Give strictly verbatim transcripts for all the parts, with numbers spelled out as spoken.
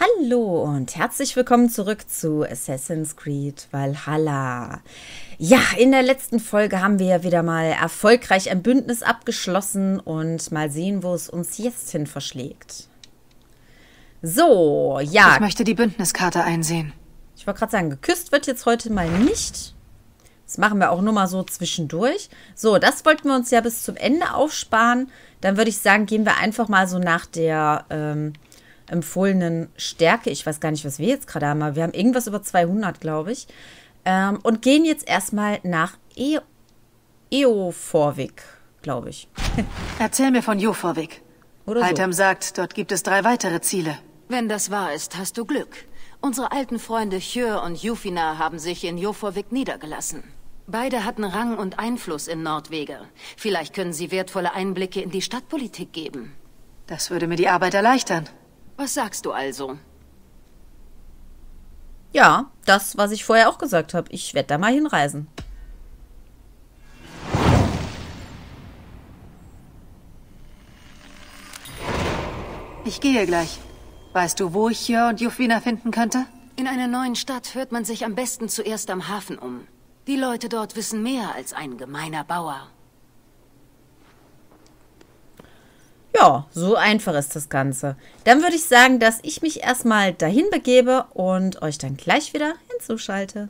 Hallo und herzlich willkommen zurück zu Assassin's Creed Valhalla. Ja, in der letzten Folge haben wir ja wieder mal erfolgreich ein Bündnis abgeschlossen und mal sehen, wo es uns jetzt hin verschlägt. So, ja. Ich möchte die Bündniskarte einsehen. Ich wollte gerade sagen, geküsst wird jetzt heute mal nicht. Das machen wir auch nur mal so zwischendurch. So, das wollten wir uns ja bis zum Ende aufsparen. Dann würde ich sagen, gehen wir einfach mal so nach der ähm, empfohlenen Stärke. Ich weiß gar nicht, was wir jetzt gerade haben, aber wir haben irgendwas über zweihundert, glaube ich. Ähm, und gehen jetzt erstmal nach e Eoforvik, glaube ich. Erzähl mir von Joforvik. Oder Haltam so. sagt, dort gibt es drei weitere Ziele. Wenn das wahr ist, hast du Glück. Unsere alten Freunde Hjör und Jufina haben sich in Joforvik niedergelassen. Beide hatten Rang und Einfluss in Nordweger. Vielleicht können sie wertvolle Einblicke in die Stadtpolitik geben. Das würde mir die Arbeit erleichtern. Was sagst du also? Ja, das, was ich vorher auch gesagt habe. Ich werde da mal hinreisen. Ich gehe gleich. Weißt du, wo ich Hjör und Jufina finden könnte? In einer neuen Stadt hört man sich am besten zuerst am Hafen um. Die Leute dort wissen mehr als ein gemeiner Bauer. Ja, so einfach ist das Ganze. Dann würde ich sagen, dass ich mich erstmal dahin begebe und euch dann gleich wieder hinzuschalte.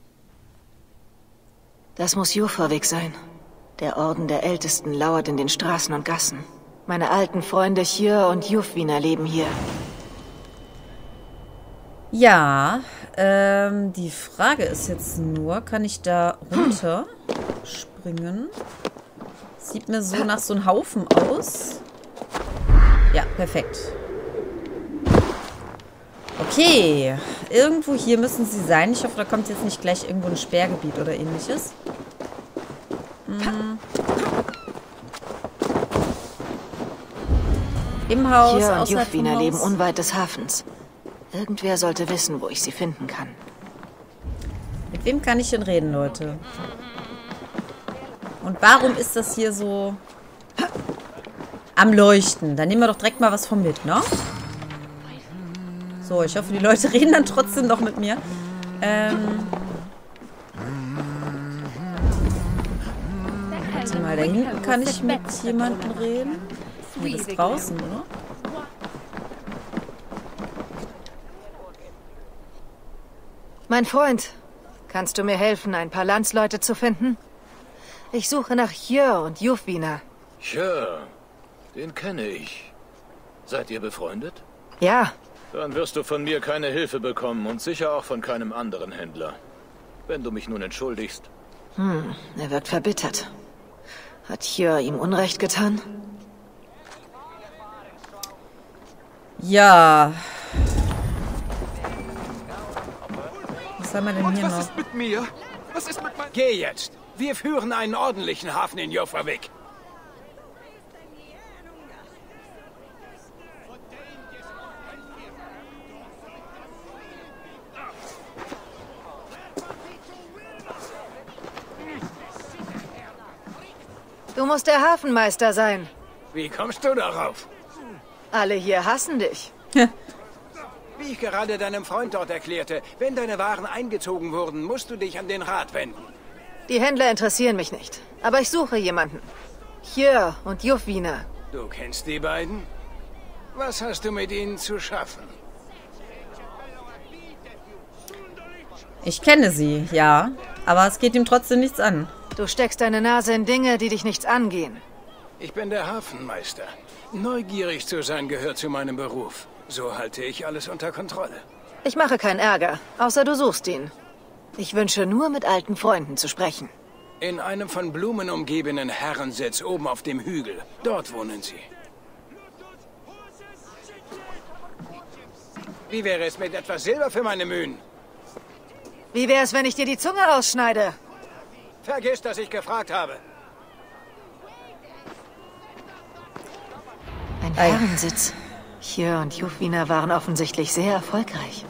Das muss Joforvik sein. Der Orden der Ältesten lauert in den Straßen und Gassen. Meine alten Freunde Hjör und Jufina leben hier. Ja, ähm, die Frage ist jetzt nur, kann ich da runter springen? Sieht mir so nach so einem Haufen aus. Ja, perfekt. Okay, irgendwo hier müssen sie sein. Ich hoffe, da kommt jetzt nicht gleich irgendwo ein Sperrgebiet oder ähnliches. Hm. Im Haus, Hjör und außerhalb vom Jufina Haus. leben unweit des Hafens. Irgendwer sollte wissen, wo ich sie finden kann. Mit wem kann ich denn reden, Leute? Und warum ist das hier so am Leuchten? Dann nehmen wir doch direkt mal was von mit, ne? So, ich hoffe, die Leute reden dann trotzdem noch mit mir. Ähm. Warte mal, da hinten kann ich mit jemandem reden. Nee, das ist draußen, oder? Mein Freund, kannst du mir helfen, ein paar Landsleute zu finden? Ich suche nach Hjör und Jufina. Hjör, den kenne ich. Seid ihr befreundet? Ja, Dann wirst du von mir keine Hilfe bekommen und sicher auch von keinem anderen Händler. Wenn du mich nun entschuldigst. hm, er wirkt verbittert. Hat Hjör ihm Unrecht getan? Ja. Was haben wir denn hier Was noch? ist mit mir? Was ist mit meinem... Geh jetzt! Wir führen einen ordentlichen Hafen in Joforvik. Du musst der Hafenmeister sein. Wie kommst du darauf? Alle hier hassen dich. Wie ich gerade deinem Freund dort erklärte, wenn deine Waren eingezogen wurden, musst du dich an den Rat wenden. Die Händler interessieren mich nicht. Aber ich suche jemanden. Hjör und Jufina. Du kennst die beiden? Was hast du mit ihnen zu schaffen? Ich kenne sie, ja. Aber es geht ihm trotzdem nichts an. Du steckst deine Nase in Dinge, die dich nichts angehen. Ich bin der Hafenmeister. Neugierig zu sein gehört zu meinem Beruf. So halte ich alles unter Kontrolle. Ich mache keinen Ärger, außer du suchst ihn. Ich wünsche nur, mit alten Freunden zu sprechen. In einem von Blumen umgebenen Herrensitz oben auf dem Hügel. Dort wohnen sie. Wie wäre es mit etwas Silber für meine Mühen? Wie wär's, wenn ich dir die Zunge rausschneide? Vergiss, dass ich gefragt habe. Ein Ei. Herrensitz. Hjör und Jufina waren offensichtlich sehr erfolgreich.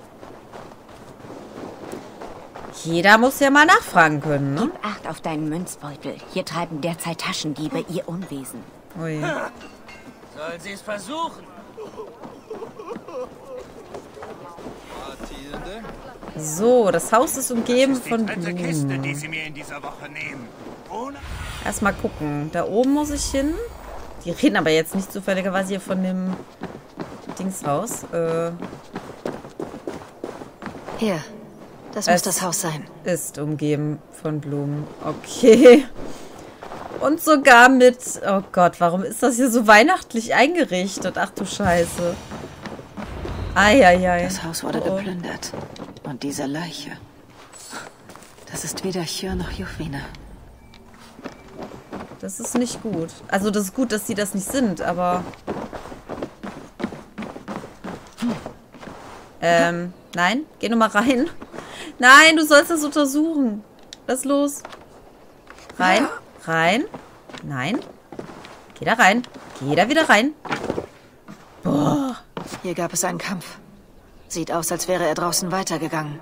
Jeder muss ja mal nachfragen können, ne? Gib Acht auf deinen Münzbeutel. Hier treiben derzeit Taschendiebe ihr Unwesen. Ui. Sollen Sie es versuchen? So, das Haus ist umgeben Das ist die von dritte Kiste, die Blumen. Sie mir in dieser Woche nehmen. Ohne Erstmal gucken. Da oben muss ich hin. Die reden aber jetzt nicht zufälligerweise hier von dem Dingshaus. Äh, Hier, das Es- muss das Haus sein. ist umgeben von Blumen. Okay. Und sogar mit... Oh Gott, warum ist das hier so weihnachtlich eingerichtet? Ach du Scheiße. Eieiei. Das Haus wurde Oh, oh. geplündert. Und diese Leiche. Das ist weder Hyur noch Yufina. Das ist nicht gut. Also das ist gut, dass sie das nicht sind, aber... Ähm, nein, geh nur mal rein. Nein, du sollst das untersuchen. Lass los. Rein, rein. Nein. Geh da rein. Geh da wieder rein. Boah. Hier gab es einen Kampf. Sieht aus, als wäre er draußen weitergegangen.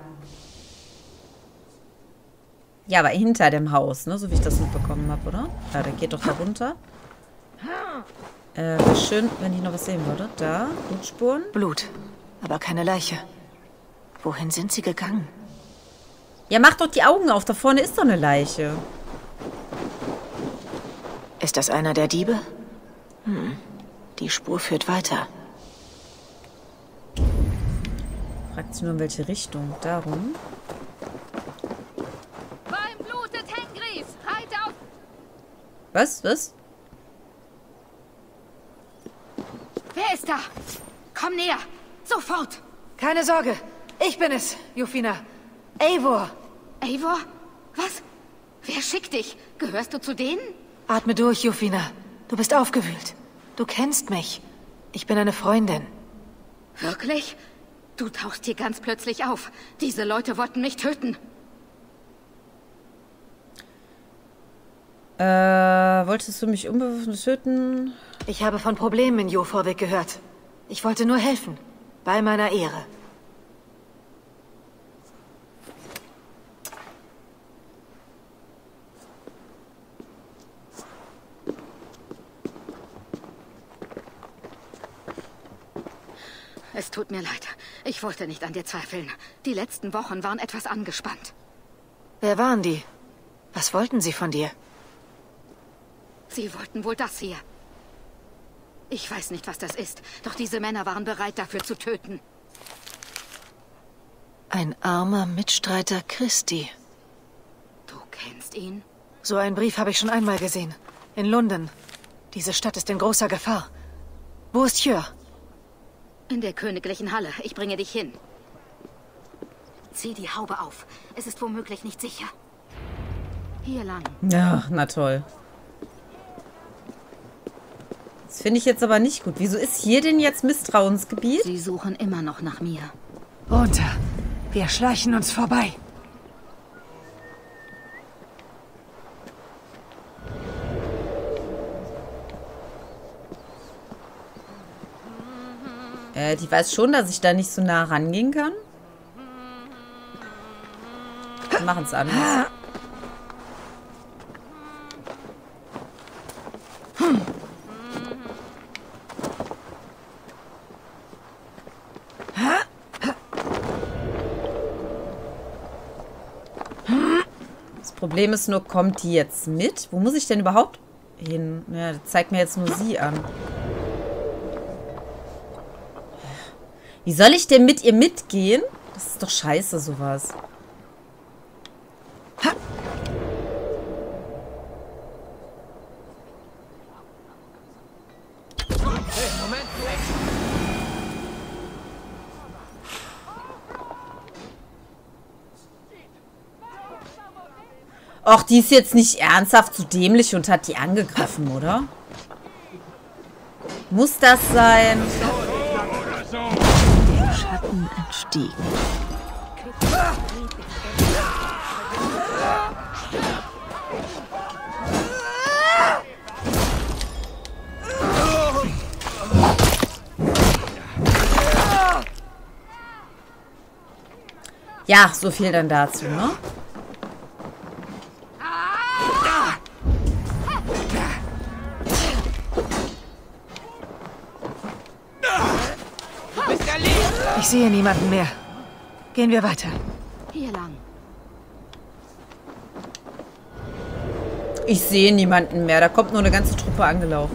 Ja, aber hinter dem Haus, ne? So wie ich das mitbekommen habe, oder? Ja, der geht doch da runter. Äh, wäre schön, wenn ich noch was sehen würde. Da, Blutspuren. Blut, aber keine Leiche. Wohin sind sie gegangen? Ja, mach doch die Augen auf. Da vorne ist doch eine Leiche. Ist das einer der Diebe? Hm, die Spur führt weiter. Fragt sich nur, in welche Richtung. Darum. Beim blutet Hengries! Reite auf! Was? Was? Wer ist da? Komm näher! Sofort! Keine Sorge, ich bin es, Yufina. Eivor. Eivor? Was? Wer schickt dich? Gehörst du zu denen? Atme durch, Yufina. Du bist aufgewühlt. Du kennst mich. Ich bin eine Freundin. Wirklich? Du tauchst hier ganz plötzlich auf. Diese Leute wollten mich töten. Äh, wolltest du mich unbewaffnet töten? Ich habe von Problemen in Joforvik gehört. Ich wollte nur helfen. Bei meiner Ehre. Es tut mir leid. Ich wollte nicht an dir zweifeln. Die letzten Wochen waren etwas angespannt. Wer waren die? Was wollten sie von dir? Sie wollten wohl das hier. Ich weiß nicht, was das ist, doch diese Männer waren bereit, dafür zu töten. Ein armer Mitstreiter Christi. Du kennst ihn? So einen Brief habe ich schon einmal gesehen. In London. Diese Stadt ist in großer Gefahr. Wo ist Hyur? In der königlichen Halle. Ich bringe dich hin. Zieh die Haube auf. Es ist womöglich nicht sicher. Hier lang. Ja, na toll. Das finde ich jetzt aber nicht gut. Wieso ist hier denn jetzt Misstrauensgebiet? Sie suchen immer noch nach mir. Runter. Wir schleichen uns vorbei. Äh, die weiß schon, dass ich da nicht so nah rangehen kann. Wir machen es anders. Das Problem ist nur, kommt die jetzt mit? Wo muss ich denn überhaupt hin? Ja, das zeigt mir jetzt nur sie an. Wie soll ich denn mit ihr mitgehen? Das ist doch scheiße, sowas. Och, die ist jetzt nicht ernsthaft so dämlich und hat die angegriffen, oder? Muss das sein? Dem Schatten entstiegen. Ja, so viel dann dazu, ne? Ich sehe niemanden mehr. Gehen wir weiter. Hier lang. Ich sehe niemanden mehr. Da kommt nur eine ganze Truppe angelaufen.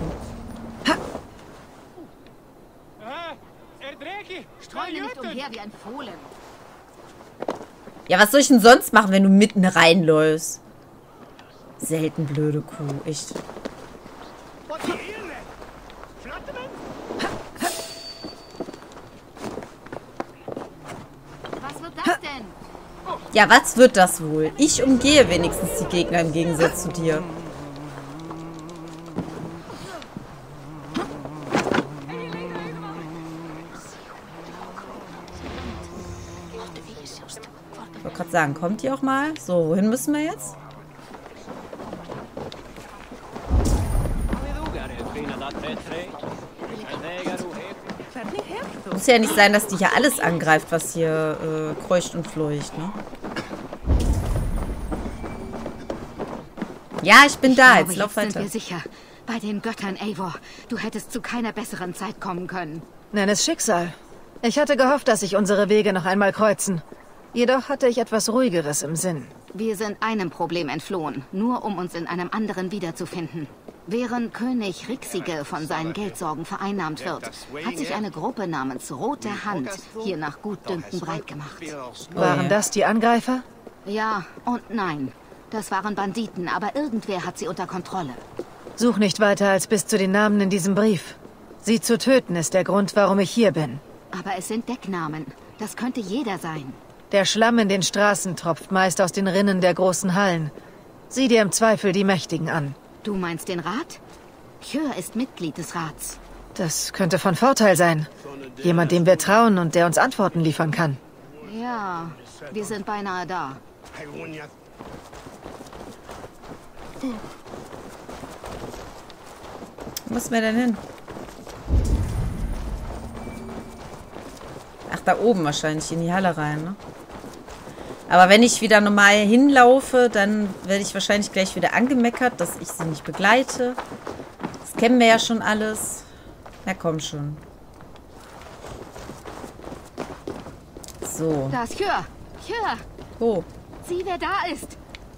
Streue nicht umher wie ein Fohlen. Ja, was soll ich denn sonst machen, wenn du mitten reinläufst? Selten blöde Kuh, echt. Was wird das denn? Ja, was wird das wohl? Ich umgehe wenigstens die Gegner im Gegensatz zu dir. Ich wollte gerade sagen, kommt die auch mal? So, wohin müssen wir jetzt? Muss ja nicht sein, dass die hier alles angreift, was hier äh, kreucht und fleucht, ne? Ja, ich bin Ich da. glaube, Jetzt lauf sind weiter. wir sicher. Bei den Göttern, Eivor. Du hättest zu keiner besseren Zeit kommen können. Nenn es Schicksal. Ich hatte gehofft, dass sich unsere Wege noch einmal kreuzen. Jedoch hatte ich etwas Ruhigeres im Sinn. Wir sind einem Problem entflohen, nur um uns in einem anderen wiederzufinden. Während König Rixige von seinen Geldsorgen vereinnahmt wird, hat sich eine Gruppe namens Rote Hand hier nach Gutdünken breit gemacht. Waren das die Angreifer? Ja und nein. Das waren Banditen, aber irgendwer hat sie unter Kontrolle. Such nicht weiter als bis zu den Namen in diesem Brief. Sie zu töten ist der Grund, warum ich hier bin. Aber es sind Decknamen. Das könnte jeder sein. Der Schlamm in den Straßen tropft meist aus den Rinnen der großen Hallen. Sieh dir im Zweifel die Mächtigen an. Du meinst den Rat? Chur ist Mitglied des Rats. Das könnte von Vorteil sein. Jemand, dem wir trauen und der uns Antworten liefern kann. Ja, wir sind beinahe da. Wo müssen wir denn hin? Ach, da oben wahrscheinlich, in die Halle rein, ne? Aber wenn ich wieder normal hinlaufe, dann werde ich wahrscheinlich gleich wieder angemeckert, dass ich sie nicht begleite. Das kennen wir ja schon alles. Na komm schon. So. Da ist Chur. Chur, Wo? sieh, wer da ist.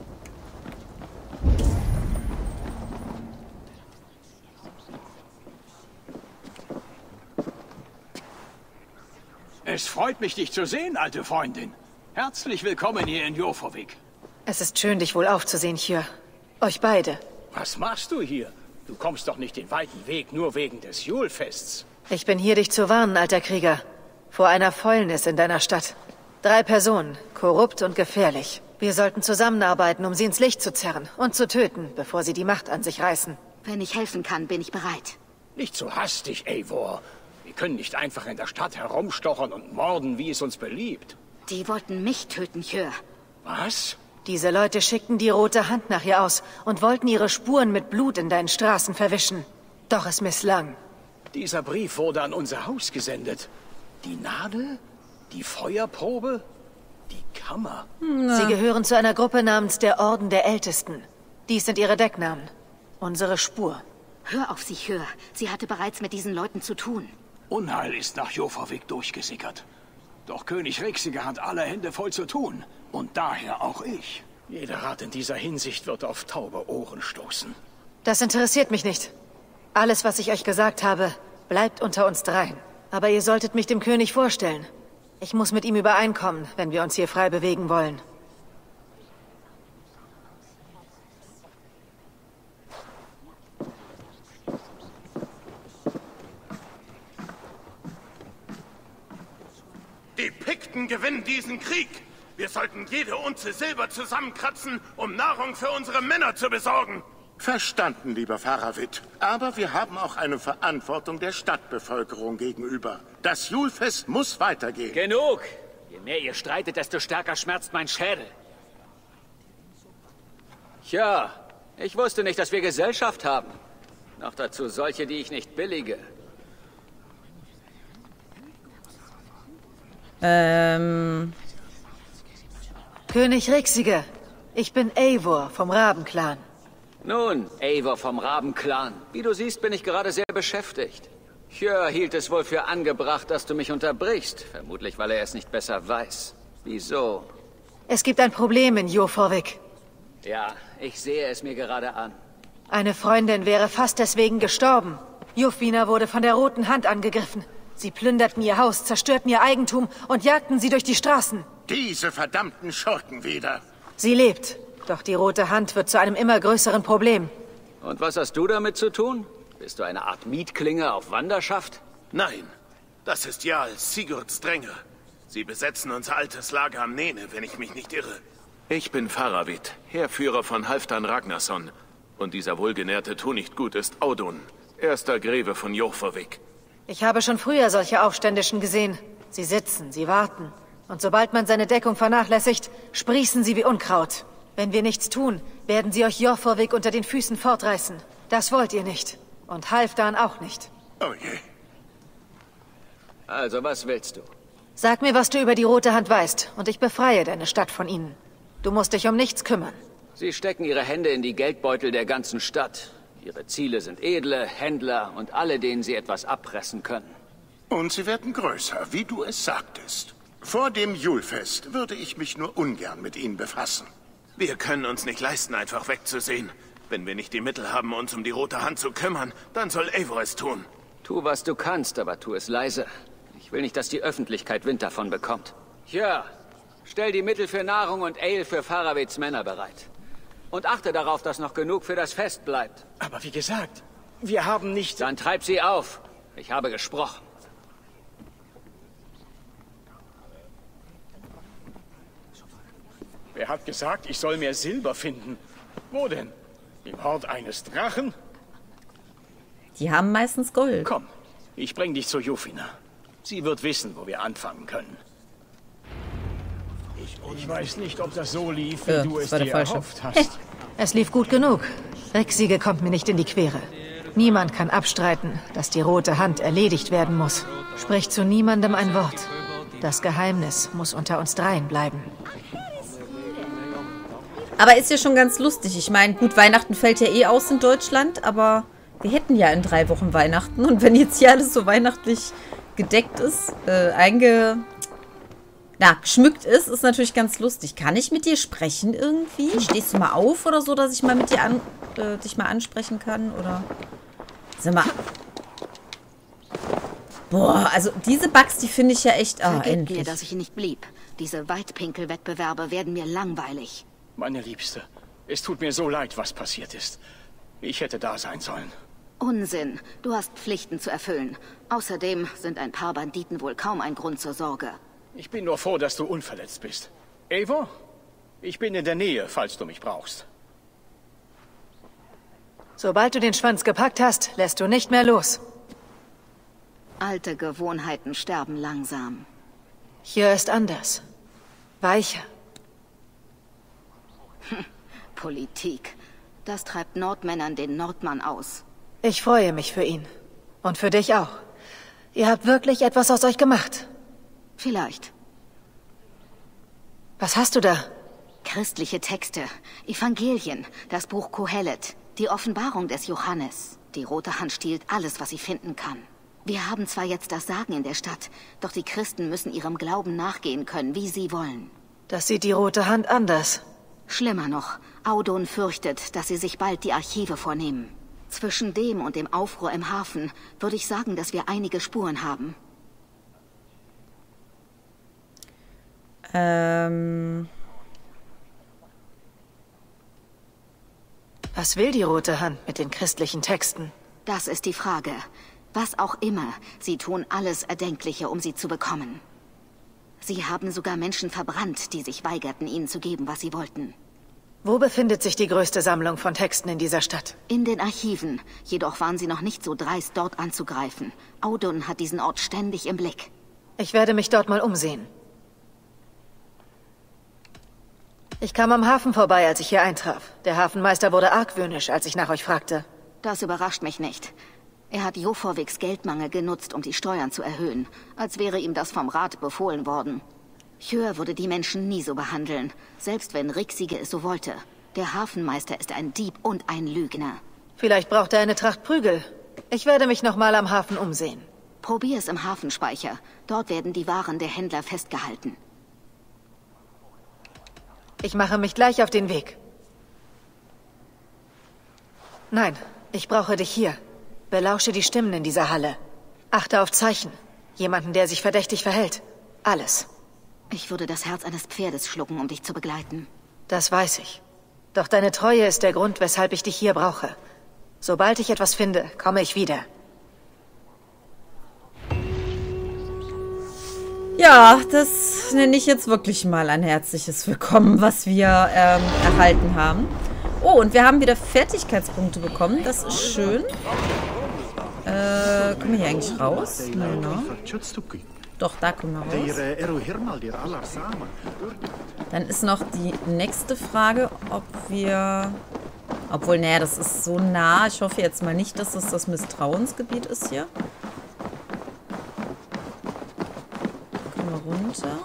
Es freut mich, dich zu sehen, alte Freundin. Herzlich willkommen hier in Jofovik. Es ist schön, dich wohl aufzusehen, Chur. Euch beide. Was machst du hier? Du kommst doch nicht den weiten Weg nur wegen des Julfests. Ich bin hier, dich zu warnen, alter Krieger. Vor einer Fäulnis in deiner Stadt. Drei Personen, korrupt und gefährlich. Wir sollten zusammenarbeiten, um sie ins Licht zu zerren und zu töten, bevor sie die Macht an sich reißen. Wenn ich helfen kann, bin ich bereit. Nicht so hastig, Eivor. Wir können nicht einfach in der Stadt herumstochern und morden, wie es uns beliebt. Die wollten mich töten, Chur. Was? Diese Leute schickten die Rote Hand nach ihr aus und wollten ihre Spuren mit Blut in deinen Straßen verwischen. Doch es misslang. Dieser Brief wurde an unser Haus gesendet. Die Nadel? Die Feuerprobe? Die Kammer? Sie gehören zu einer Gruppe namens der Orden der Ältesten. Dies sind ihre Decknamen. Unsere Spur. Hör auf sie, Chur. Sie hatte bereits mit diesen Leuten zu tun. Unheil ist nach Jofovik durchgesickert. Doch König Rixige hat alle Hände voll zu tun. Und daher auch ich. Jeder Rat in dieser Hinsicht wird auf taube Ohren stoßen. Das interessiert mich nicht. Alles, was ich euch gesagt habe, bleibt unter uns dreien. Aber ihr solltet mich dem König vorstellen. Ich muss mit ihm übereinkommen, wenn wir uns hier frei bewegen wollen. Die Pikten gewinnen diesen Krieg. Wir sollten jede Unze Silber zusammenkratzen, um Nahrung für unsere Männer zu besorgen. Verstanden, lieber Faravit. Aber wir haben auch eine Verantwortung der Stadtbevölkerung gegenüber. Das Julfest muss weitergehen. Genug! Je mehr ihr streitet, desto stärker schmerzt mein Schädel. Tja, ich wusste nicht, dass wir Gesellschaft haben. Noch dazu solche, die ich nicht billige. Ähm... König Rixige, ich bin Eivor vom Rabenclan. Nun, Eivor vom Rabenclan. Wie du siehst, bin ich gerade sehr beschäftigt. Chur hielt es wohl für angebracht, dass du mich unterbrichst. Vermutlich, weil er es nicht besser weiß. Wieso? Es gibt ein Problem in Jorvik. Ja, ich sehe es mir gerade an. Eine Freundin wäre fast deswegen gestorben. Jufina wurde von der Roten Hand angegriffen. Sie plünderten ihr Haus, zerstörten ihr Eigentum und jagten sie durch die Straßen. Diese verdammten Schurken wieder. Sie lebt, doch die Rote Hand wird zu einem immer größeren Problem. Und was hast du damit zu tun? Bist du eine Art Mietklinge auf Wanderschaft? Nein, das ist Jarl Sigurds Dränge. Sie besetzen unser altes Lager am Nene, wenn ich mich nicht irre. Ich bin Faravit, Heerführer von Halfdan Ragnarsson. Und dieser wohlgenährte Tunichtgut ist Audun, erster Greve von Jorvik. Ich habe schon früher solche Aufständischen gesehen. Sie sitzen, sie warten. Und sobald man seine Deckung vernachlässigt, sprießen sie wie Unkraut. Wenn wir nichts tun, werden sie euch Jorvik unter den Füßen fortreißen. Das wollt ihr nicht. Und Halfdan auch nicht. Oh je. Also, was willst du? Sag mir, was du über die Rote Hand weißt, und ich befreie deine Stadt von ihnen. Du musst dich um nichts kümmern. Sie stecken ihre Hände in die Geldbeutel der ganzen Stadt. Ihre Ziele sind Edle, Händler und alle, denen sie etwas abpressen können. Und sie werden größer, wie du es sagtest. Vor dem Julfest würde ich mich nur ungern mit ihnen befassen. Wir können uns nicht leisten, einfach wegzusehen. Wenn wir nicht die Mittel haben, uns um die Rote Hand zu kümmern, dann soll Eivor es tun. Tu, was du kannst, aber tu es leise. Ich will nicht, dass die Öffentlichkeit Wind davon bekommt. Ja, stell die Mittel für Nahrung und Ale für Faravits Männer bereit. Und achte darauf, dass noch genug für das Fest bleibt. Aber wie gesagt, wir haben nicht... Dann treib sie auf. Ich habe gesprochen. Wer hat gesagt, ich soll mehr Silber finden? Wo denn? Im Hort eines Drachen? Die haben meistens Gold. Komm, ich bring dich zu Jufina. Sie wird wissen, wo wir anfangen können. Ich weiß nicht, ob das so lief, wie äh, du es dir erhofft hast. Es lief gut genug. Rixige kommt mir nicht in die Quere. Niemand kann abstreiten, dass die Rote Hand erledigt werden muss. Sprich zu niemandem ein Wort. Das Geheimnis muss unter uns dreien bleiben. Aber ist ja schon ganz lustig. Ich meine, gut, Weihnachten fällt ja eh aus in Deutschland, aber wir hätten ja in drei Wochen Weihnachten. Und wenn jetzt hier alles so weihnachtlich gedeckt ist, äh, einge... na, geschmückt ist, ist natürlich ganz lustig. Kann ich mit dir sprechen irgendwie? Stehst du mal auf oder so, dass ich mal mit dir an, äh, dich mal ansprechen kann? Oder... Sag mal... Boah, also diese Bugs, die finde ich ja echt... Ah, Vergebt endlich. mir, dass ich nicht blieb. Diese Weitpinkel-Wettbewerbe werden mir langweilig. Meine Liebste, es tut mir so leid, was passiert ist. Ich hätte da sein sollen. Unsinn. Du hast Pflichten zu erfüllen. Außerdem sind ein paar Banditen wohl kaum ein Grund zur Sorge. Ich bin nur froh, dass du unverletzt bist. Eivor? Ich bin in der Nähe, falls du mich brauchst. Sobald du den Schwanz gepackt hast, lässt du nicht mehr los. Alte Gewohnheiten sterben langsam. Hier ist anders. Weicher. Politik. Das treibt Nordmännern den Nordmann aus. Ich freue mich für ihn. Und für dich auch. Ihr habt wirklich etwas aus euch gemacht. Vielleicht. Was hast du da? Christliche Texte, Evangelien, das Buch Kohelet, die Offenbarung des Johannes. Die Rote Hand stiehlt alles, was sie finden kann. Wir haben zwar jetzt das Sagen in der Stadt, doch die Christen müssen ihrem Glauben nachgehen können, wie sie wollen. Das sieht die Rote Hand anders. Schlimmer noch, Audun fürchtet, dass sie sich bald die Archive vornehmen. Zwischen dem und dem Aufruhr im Hafen würde ich sagen, dass wir einige Spuren haben. Ähm... Was will die Rote Hand mit den christlichen Texten? Das ist die Frage. Was auch immer, sie tun alles Erdenkliche, um sie zu bekommen. Sie haben sogar Menschen verbrannt, die sich weigerten, ihnen zu geben, was sie wollten. Wo befindet sich die größte Sammlung von Texten in dieser Stadt? In den Archiven. Jedoch waren sie noch nicht so dreist, dort anzugreifen. Audun hat diesen Ort ständig im Blick. Ich werde mich dort mal umsehen. Ich kam am Hafen vorbei, als ich hier eintraf. Der Hafenmeister wurde argwöhnisch, als ich nach euch fragte. Das überrascht mich nicht. Er hat Joforviks Geldmangel genutzt, um die Steuern zu erhöhen, als wäre ihm das vom Rat befohlen worden. Hjör würde die Menschen nie so behandeln, selbst wenn Rixige es so wollte. Der Hafenmeister ist ein Dieb und ein Lügner. Vielleicht braucht er eine Tracht Prügel. Ich werde mich noch mal am Hafen umsehen. Probier es im Hafenspeicher. Dort werden die Waren der Händler festgehalten. Ich mache mich gleich auf den Weg. Nein, ich brauche dich hier. Belausche die Stimmen in dieser Halle. Achte auf Zeichen. Jemanden, der sich verdächtig verhält. Alles. Ich würde das Herz eines Pferdes schlucken, um dich zu begleiten. Das weiß ich. Doch deine Treue ist der Grund, weshalb ich dich hier brauche. Sobald ich etwas finde, komme ich wieder. Ja, das nenne ich jetzt wirklich mal ein herzliches Willkommen, was wir ähm, erhalten haben. Oh, und wir haben wieder Fertigkeitspunkte bekommen. Das ist schön. Äh, kommen wir hier eigentlich raus? Nein, ne? Doch, da kommen wir raus. Dann ist noch die nächste Frage, ob wir... Obwohl, naja, das ist so nah. Ich hoffe jetzt mal nicht, dass es das Misstrauensgebiet ist hier. Kommen wir runter.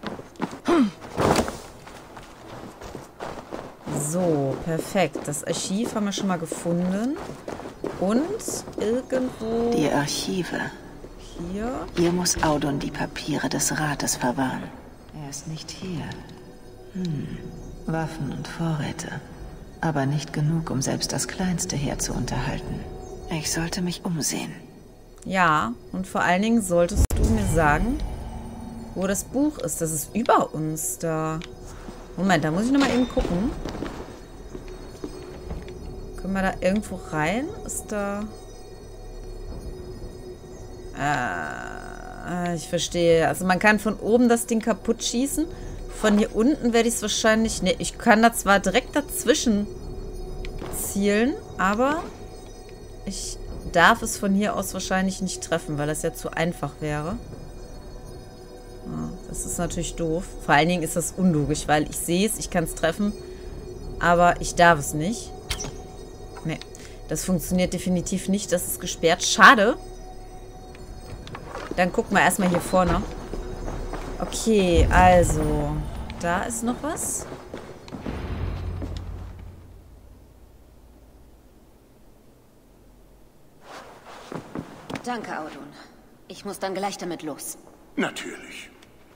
So, perfekt. Das Archiv haben wir schon mal gefunden. Und irgendwo... Die Archive. Hier. Hier muss Audun die Papiere des Rates verwahren. Er ist nicht hier. Hm. Waffen und Vorräte. Aber nicht genug, um selbst das Kleinste herzuunterhalten. Ich sollte mich umsehen. Ja, und vor allen Dingen solltest du mir sagen, wo das Buch ist. Das ist über uns da. Moment, da muss ich nochmal eben gucken. Können wir da irgendwo rein? Ist da... Äh, ich verstehe. Also man kann von oben das Ding kaputt schießen. Von hier unten werde ich es wahrscheinlich... Ne, ich kann da zwar direkt dazwischen zielen, aber ich darf es von hier aus wahrscheinlich nicht treffen, weil das ja zu einfach wäre. Ja, das ist natürlich doof. Vor allen Dingen ist das unlogisch, weil ich sehe es, ich kann es treffen, aber ich darf es nicht. Ne, das funktioniert definitiv nicht. Das ist gesperrt. Schade. Dann gucken wir erstmal hier vorne. Okay, also, da ist noch was. Danke, Audun. Ich muss dann gleich damit los. Natürlich.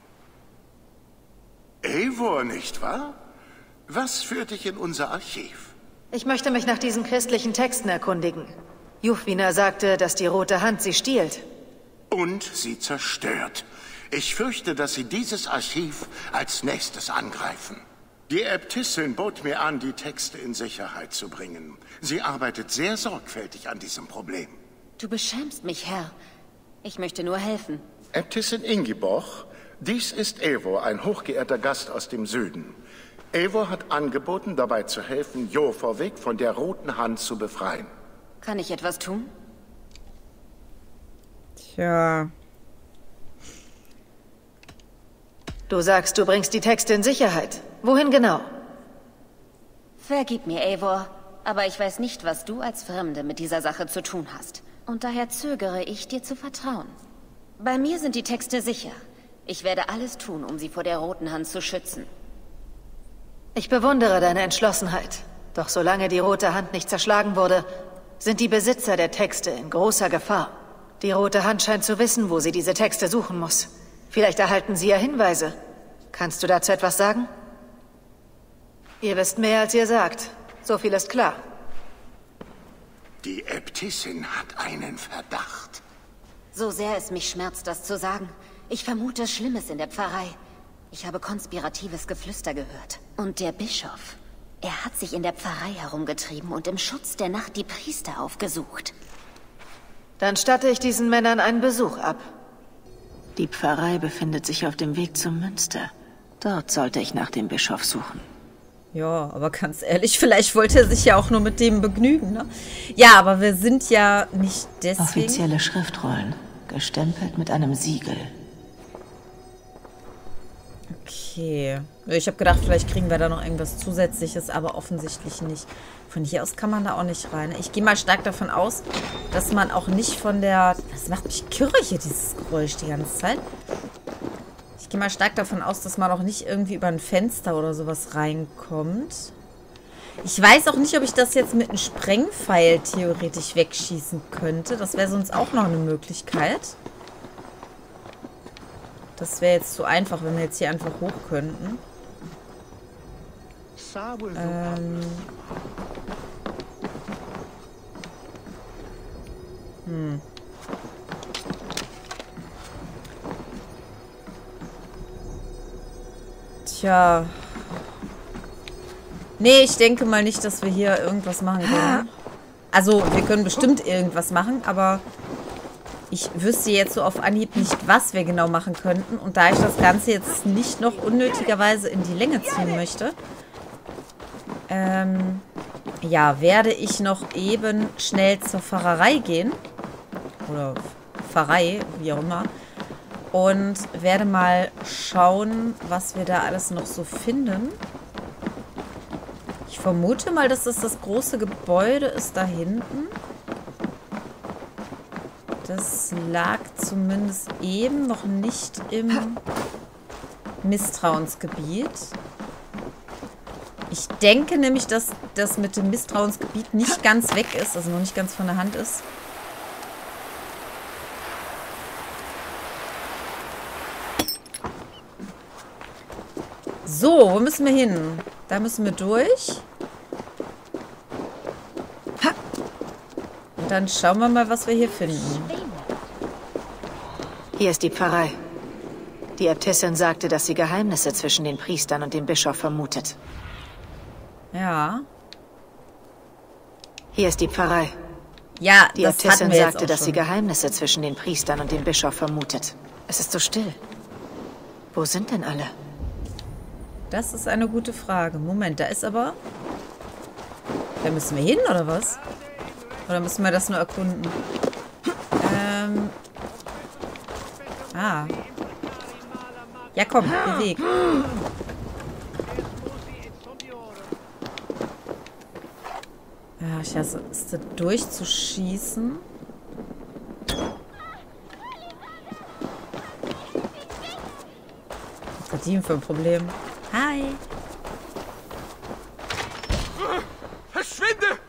Eivor, nicht wahr? Was führt dich in unser Archiv? Ich möchte mich nach diesen christlichen Texten erkundigen. Jufvina sagte, dass die Rote Hand sie stiehlt. Und sie zerstört. Ich fürchte, dass sie dieses Archiv als nächstes angreifen. Die Äbtissin bot mir an, die Texte in Sicherheit zu bringen. Sie arbeitet sehr sorgfältig an diesem Problem. Du beschämst mich, Herr. Ich möchte nur helfen. Äbtissin Ingiborg, dies ist Eivor, ein hochgeehrter Gast aus dem Süden. Eivor hat angeboten, dabei zu helfen, Jofavik von der Roten Hand zu befreien. Kann ich etwas tun? Tja... Du sagst, du bringst die Texte in Sicherheit. Wohin genau? Vergib mir, Eivor, aber ich weiß nicht, was du als Fremde mit dieser Sache zu tun hast. Und daher zögere ich, dir zu vertrauen. Bei mir sind die Texte sicher. Ich werde alles tun, um sie vor der Roten Hand zu schützen. Ich bewundere deine Entschlossenheit. Doch solange die Rote Hand nicht zerschlagen wurde, sind die Besitzer der Texte in großer Gefahr. Die Rote Hand scheint zu wissen, wo sie diese Texte suchen muss. Vielleicht erhalten sie ja Hinweise. Kannst du dazu etwas sagen? Ihr wisst mehr, als ihr sagt. So viel ist klar. Die Äbtissin hat einen Verdacht. So sehr es mich schmerzt, das zu sagen. Ich vermute Schlimmes in der Pfarrei. Ich habe konspiratives Geflüster gehört. Und der Bischof, er hat sich in der Pfarrei herumgetrieben und im Schutz der Nacht die Priester aufgesucht. Dann statte ich diesen Männern einen Besuch ab. Die Pfarrei befindet sich auf dem Weg zum Münster. Dort sollte ich nach dem Bischof suchen. Ja, aber ganz ehrlich, vielleicht wollte er sich ja auch nur mit dem begnügen, ne? Ja, aber wir sind ja nicht deswegen... Offizielle Schriftrollen, gestempelt mit einem Siegel. Okay. Ich habe gedacht, vielleicht kriegen wir da noch irgendwas Zusätzliches, aber offensichtlich nicht. Von hier aus kann man da auch nicht rein. Ich gehe mal stark davon aus, dass man auch nicht von der... Das macht mich kirre hier, dieses Geräusch die ganze Zeit. Ich gehe mal stark davon aus, dass man auch nicht irgendwie über ein Fenster oder sowas reinkommt. Ich weiß auch nicht, ob ich das jetzt mit einem Sprengpfeil theoretisch wegschießen könnte. Das wäre sonst auch noch eine Möglichkeit. Das wäre jetzt zu einfach, wenn wir jetzt hier einfach hoch könnten. Ähm. Hm. Tja. Nee, ich denke mal nicht, dass wir hier irgendwas machen können. Also, wir können bestimmt irgendwas machen, aber ich wüsste jetzt so auf Anhieb nicht, was wir genau machen könnten. Und da ich das Ganze jetzt nicht noch unnötigerweise in die Länge ziehen möchte, ähm, ja, werde ich noch eben schnell zur Pfarrerei gehen. Oder Pfarrei, wie auch immer. Und werde mal schauen, was wir da alles noch so finden. Ich vermute mal, dass das das große Gebäude ist da hinten. Das lag zumindest eben noch nicht im Misstrauensgebiet. Ich denke nämlich, dass das mit dem Misstrauensgebiet nicht ganz weg ist, also noch nicht ganz von der Hand ist. So, wo müssen wir hin? Da müssen wir durch. Und dann schauen wir mal, was wir hier finden. Hier ist die Pfarrei. Die Äbtissin sagte, dass sie Geheimnisse zwischen den Priestern und dem Bischof vermutet. Ja. Hier ist die Pfarrei. Ja, die das Äbtissin hatten wir jetzt sagte, auch dass schon. sie Geheimnisse zwischen den Priestern und dem Bischof vermutet. Es ist so still. Wo sind denn alle? Das ist eine gute Frage. Moment, da ist aber... Da müssen wir hin, oder was? Oder müssen wir das nur erkunden? Ähm... Ah. Ja, komm, beweg. Ja, ich hasse es, da durchzuschießen. Was hat die denn für ein Problem? Hi. Verschwinde!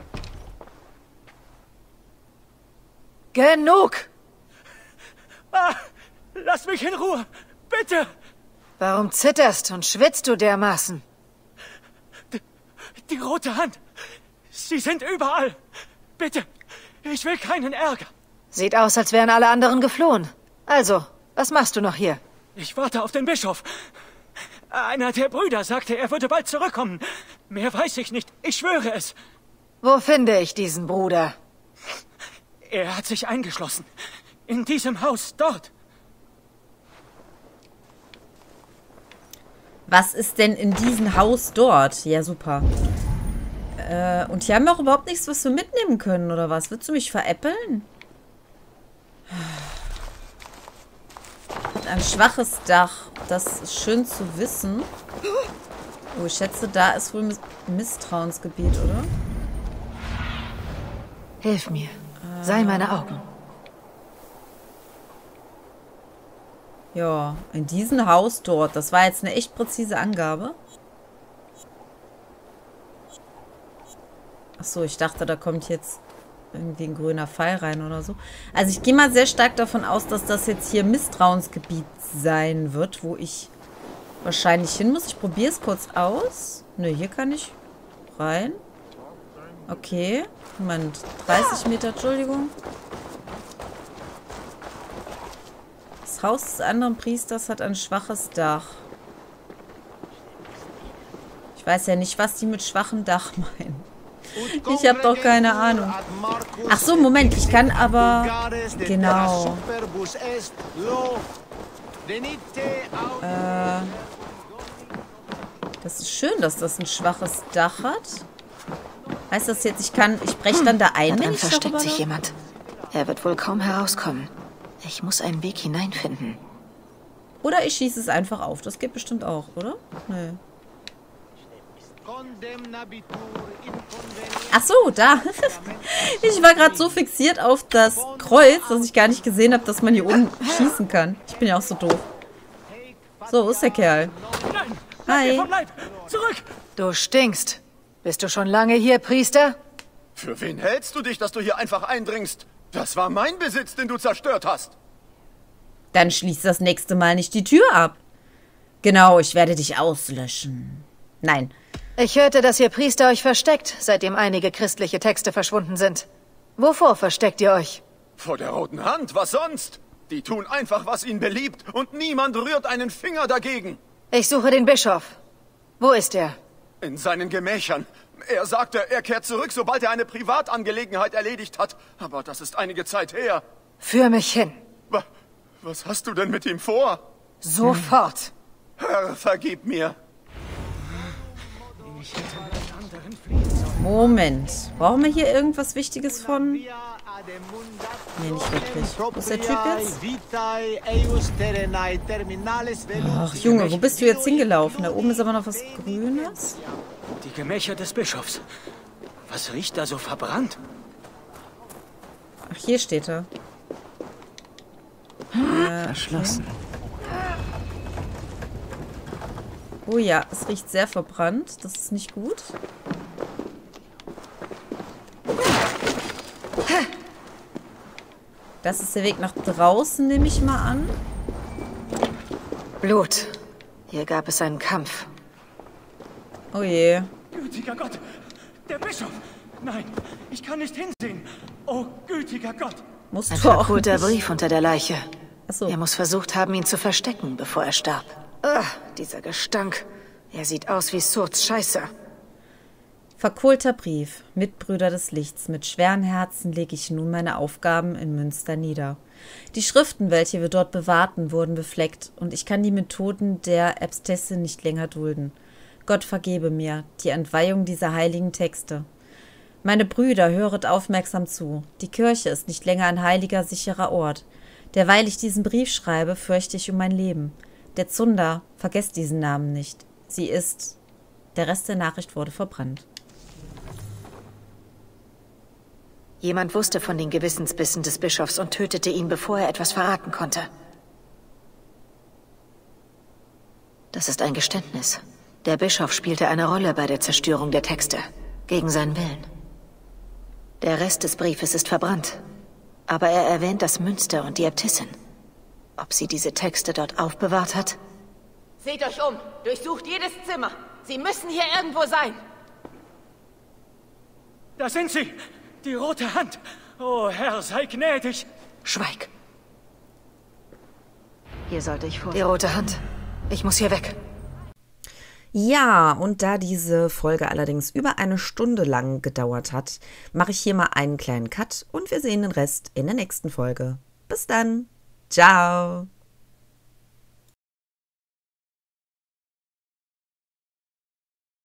Genug! Ah, lass mich in Ruhe! Bitte! Warum zitterst und schwitzt du dermaßen? Die, die rote Hand! Sie sind überall! Bitte! Ich will keinen Ärger! Sieht aus, als wären alle anderen geflohen. Also, was machst du noch hier? Ich warte auf den Bischof. Einer der Brüder sagte, er würde bald zurückkommen. Mehr weiß ich nicht. Ich schwöre es. Wo finde ich diesen Bruder? Er hat sich eingeschlossen. In diesem Haus, dort. Was ist denn in diesem Haus dort? Ja, super. Äh, und hier haben wir auch überhaupt nichts, was wir mitnehmen können, oder was? Willst du mich veräppeln? Ein schwaches Dach. Das ist schön zu wissen. Oh, ich schätze, da ist wohl Misstrauensgebiet, oder? Hilf mir. Sei meine Augen. Ja, in diesem Haus dort. Das war jetzt eine echt präzise Angabe. Achso, ich dachte, da kommt jetzt irgendwie ein grüner Pfeil rein oder so. Also ich gehe mal sehr stark davon aus, dass das jetzt hier Misstrauensgebiet sein wird, wo ich wahrscheinlich hin muss. Ich probiere es kurz aus. Nö, hier kann ich rein. Okay. Moment, dreißig Meter, Entschuldigung. Das Haus des anderen Priesters hat ein schwaches Dach. Ich weiß ja nicht, was die mit schwachem Dach meinen. Ich habe doch keine Ahnung. Ach so, Moment, ich kann aber... Genau. Äh, das ist schön, dass das ein schwaches Dach hat. Heißt das jetzt, ich kann... Ich breche dann da ein, Da wenn drin ich versteckt sich darüber- jemand. Er wird wohl kaum herauskommen. Ich muss einen Weg hineinfinden. Oder ich schieße es einfach auf. Das geht bestimmt auch, oder? Nö. Ach so, da. Ich war gerade so fixiert auf das Kreuz, dass ich gar nicht gesehen habe, dass man hier oben schießen kann. Ich bin ja auch so doof. So, wo ist der Kerl? Hi. Zurück! Du stinkst. Bist du schon lange hier, Priester? Für wen hältst du dich, dass du hier einfach eindringst? Das war mein Besitz, den du zerstört hast. Dann schließ das nächste Mal nicht die Tür ab. Genau, ich werde dich auslöschen. Nein. Ich hörte, dass ihr Priester euch versteckt, seitdem einige christliche Texte verschwunden sind. Wovor versteckt ihr euch? Vor der Roten Hand, was sonst? Die tun einfach, was ihnen beliebt, und niemand rührt einen Finger dagegen. Ich suche den Bischof. Wo ist er? In seinen Gemächern. Er sagte, er kehrt zurück, sobald er eine Privatangelegenheit erledigt hat. Aber das ist einige Zeit her. Führ mich hin. Wa- Was hast du denn mit ihm vor? Sofort. Herr, vergib mir. Moment. Brauchen wir hier irgendwas Wichtiges von? Nee, nicht wirklich. Wo ist der Typ jetzt? Ach, Junge, wo bist du jetzt hingelaufen? Da oben ist aber noch was Grünes. Die Gemächer des Bischofs. Was riecht da so verbrannt? Ach, hier steht er. Äh, Verschlossen. Oh ja, es riecht sehr verbrannt. Das ist nicht gut. Das ist der Weg nach draußen, nehme ich mal an. Blut. Hier gab es einen Kampf. Oh je. Gütiger Gott! Der Bischof! Nein, ich kann nicht hinsehen. Oh, gütiger Gott! Musst Ein du auch verkohlter nicht. Brief unter der Leiche. Ach so. Er muss versucht haben, ihn zu verstecken, bevor er starb. Ugh, dieser Gestank. Er sieht aus wie Surts Scheiße. Verkohlter Brief. Mitbrüder des Lichts. Mit schweren Herzen lege ich nun meine Aufgaben in Münster nieder. Die Schriften, welche wir dort bewahrten, wurden befleckt, und ich kann die Methoden der Äbtissin nicht länger dulden. Gott vergebe mir die Entweihung dieser heiligen Texte. Meine Brüder, höret aufmerksam zu. Die Kirche ist nicht länger ein heiliger, sicherer Ort. Derweil ich diesen Brief schreibe, fürchte ich um mein Leben. Der Zunder, vergesst diesen Namen nicht. Sie ist... Der Rest der Nachricht wurde verbrannt. Jemand wusste von den Gewissensbissen des Bischofs und tötete ihn, bevor er etwas verraten konnte. Das ist ein Geständnis. Der Bischof spielte eine Rolle bei der Zerstörung der Texte, gegen seinen Willen. Der Rest des Briefes ist verbrannt, aber er erwähnt das Münster und die Äbtissin. Ob sie diese Texte dort aufbewahrt hat? Seht euch um! Durchsucht jedes Zimmer! Sie müssen hier irgendwo sein! Da sind sie! Die rote Hand! Oh, Herr, sei gnädig! Schweig! Hier sollte ich vor... Die rote Hand. Ich muss hier weg. Ja, und da diese Folge allerdings über eine Stunde lang gedauert hat, mache ich hier mal einen kleinen Cut und wir sehen den Rest in der nächsten Folge. Bis dann. Ciao.